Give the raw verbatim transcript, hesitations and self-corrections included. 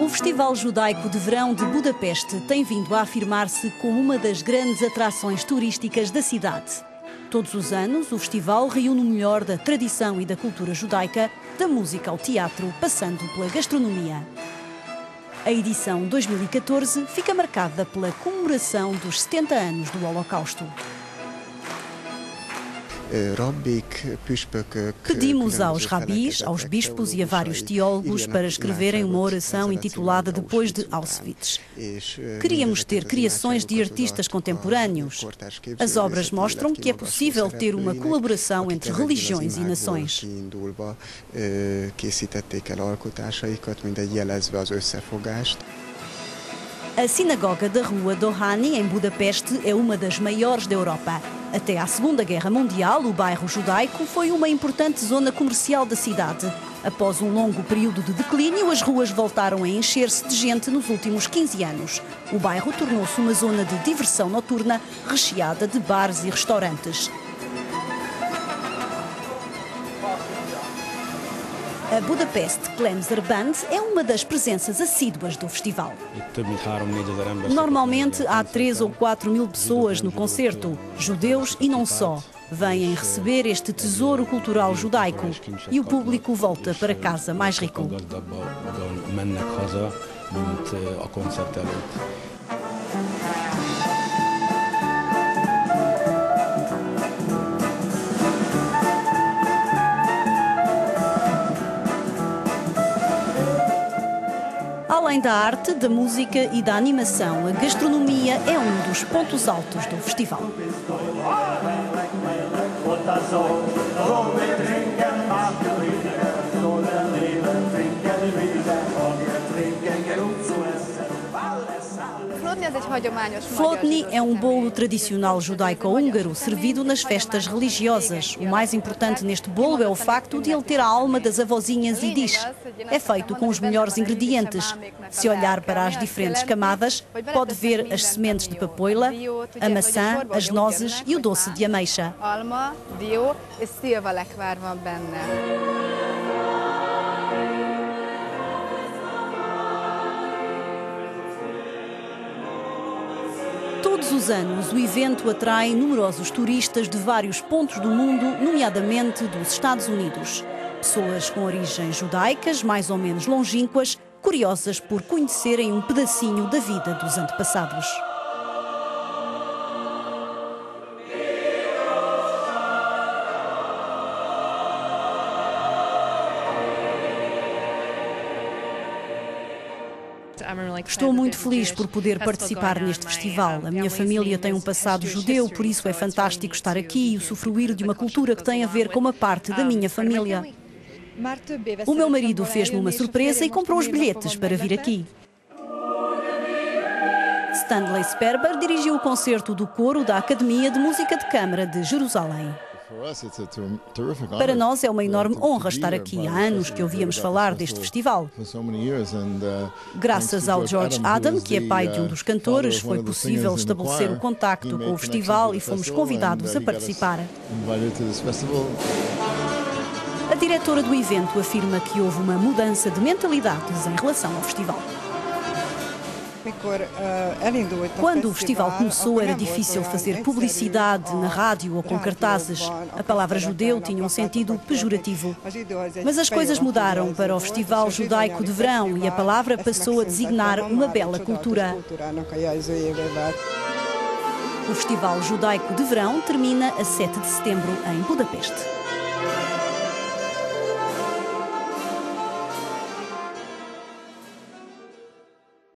O Festival Judaico de Verão de Budapeste tem vindo a afirmar-se como uma das grandes atrações turísticas da cidade. Todos os anos, o festival reúne o melhor da tradição e da cultura judaica, da música ao teatro, passando pela gastronomia. A edição dois mil e catorze fica marcada pela comemoração dos setenta anos do Holocausto. Pedimos aos rabis, aos bispos e a vários teólogos para escreverem uma oração intitulada Depois de Auschwitz. Queríamos ter criações de artistas contemporâneos. As obras mostram que é possível ter uma colaboração entre religiões e nações. A sinagoga da Rua Dohány, em Budapeste, é uma das maiores da Europa. Até à Segunda Guerra Mundial, o bairro judaico foi uma importante zona comercial da cidade. Após um longo período de declínio, as ruas voltaram a encher-se de gente nos últimos quinze anos. O bairro tornou-se uma zona de diversão noturna, recheada de bares e restaurantes. A Budapest Klemser Band é uma das presenças assíduas do festival. Normalmente há três ou quatro mil pessoas no concerto, judeus e não só. Vêm receber este tesouro cultural judaico e o público volta para casa mais rico. Além da arte, da música e da animação, a gastronomia é um dos pontos altos do festival. Flodni é um bolo tradicional judaico-húngaro servido nas festas religiosas. O mais importante neste bolo é o facto de ele ter a alma das avózinhas yiddish. É feito com os melhores ingredientes. Se olhar para as diferentes camadas, pode ver as sementes de papoila, a maçã, as nozes e o doce de ameixa. Todos os anos, o evento atrai numerosos turistas de vários pontos do mundo, nomeadamente dos Estados Unidos. Pessoas com origens judaicas, mais ou menos longínquas, curiosas por conhecerem um pedacinho da vida dos antepassados. Estou muito feliz por poder participar neste festival. A minha família tem um passado judeu, por isso é fantástico estar aqui e usufruir de uma cultura que tem a ver com uma parte da minha família. O meu marido fez-me uma surpresa e comprou os bilhetes para vir aqui. Stanley Sperber dirigiu o concerto do coro da Academia de Música de Câmara de Jerusalém. Para nós é uma enorme honra estar aqui. Há anos que ouvíamos falar deste festival. Graças ao George Adam, que é pai de um dos cantores, foi possível estabelecer o contacto com o festival e fomos convidados a participar. A diretora do evento afirma que houve uma mudança de mentalidades em relação ao festival. Quando o festival começou, era difícil fazer publicidade na rádio ou com cartazes. A palavra judeu tinha um sentido pejorativo. Mas as coisas mudaram para o Festival Judaico de Verão e a palavra passou a designar uma bela cultura. O Festival Judaico de Verão termina a sete de setembro em Budapeste.